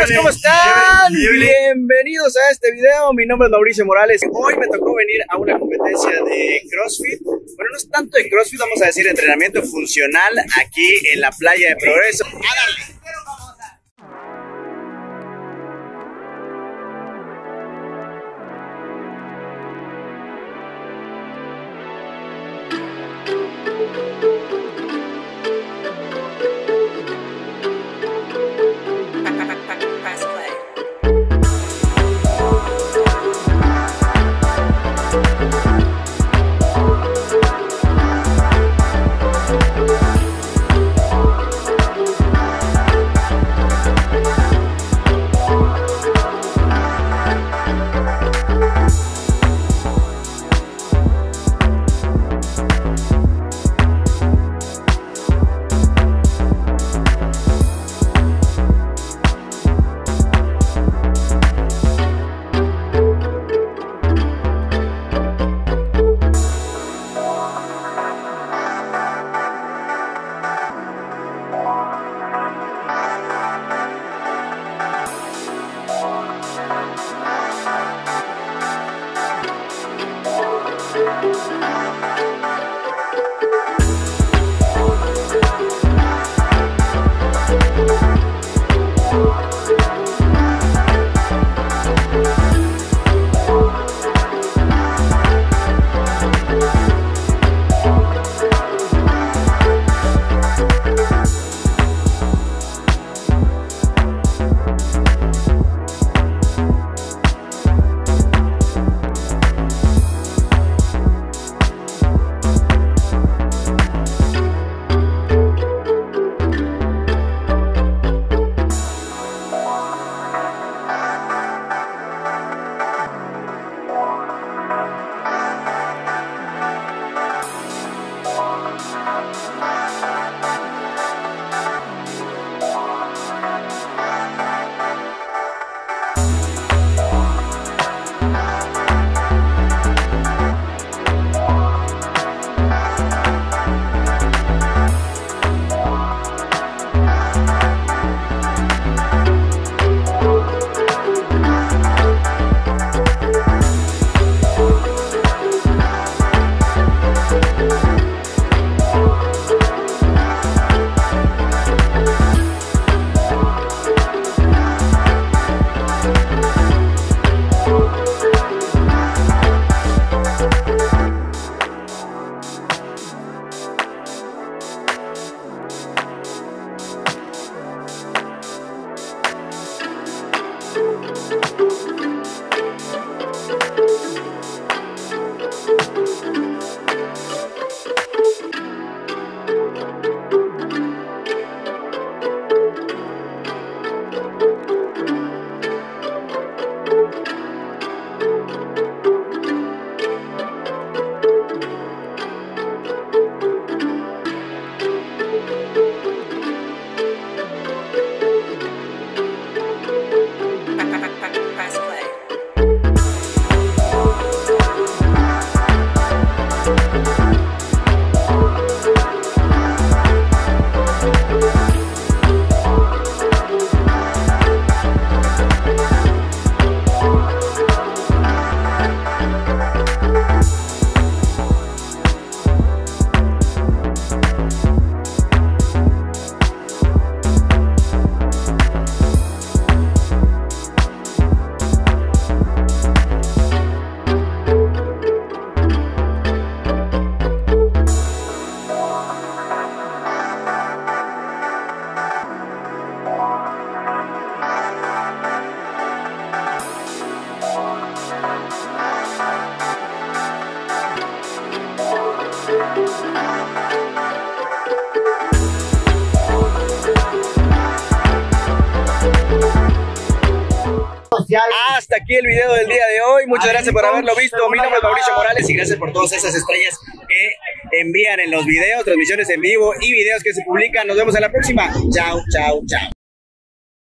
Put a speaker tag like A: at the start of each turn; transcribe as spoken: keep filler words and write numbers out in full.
A: amigos, ¿cómo están? Bienvenidos a este video. Mi nombre es Mauricio Morales. Hoy me tocó venir a una competencia de Crossfit. Bueno, no es tanto de Crossfit, vamos a decir entrenamiento funcional aquí en la playa de Progreso. ¡A darle! Hasta aquí el video del día de hoy. Muchas gracias por haberlo visto. Mi nombre es Mauricio Morales y gracias por todas esas estrellas que envían en los videos, transmisiones en vivo y videos que se publican. Nos vemos en la próxima. Chao, chao, chao.